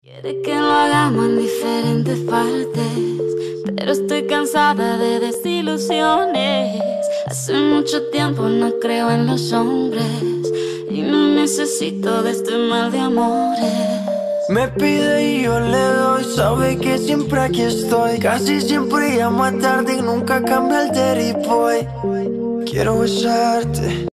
Quiere que lo hagamos en diferentes partes, pero estoy cansada de desilusiones. Hace mucho tiempo no creo en los hombres y no necesito de este mal de amores. Me pide y yo le doy, sabe que siempre aquí estoy. Casi siempre llama tarde y nunca cambia el dirty boy. Quiero besarte